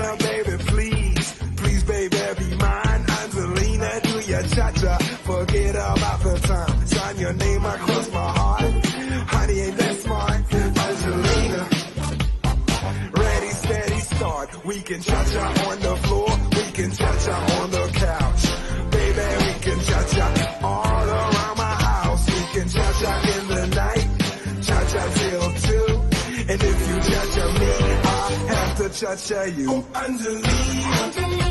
Angelina, baby, please, please, baby, be mine. Angelina, do your cha-cha, forget about the time. Sign your name across my heart. Honey, ain't that smart? Angelina, ready, steady, start. We can cha-cha on the floor, we can cha-cha on the couch. Baby, we can cha-cha all around my house. We can cha-cha in the night, cha-cha till 2. And if you cha-cha me, I'll have to cha-cha you. Oh, Angelina.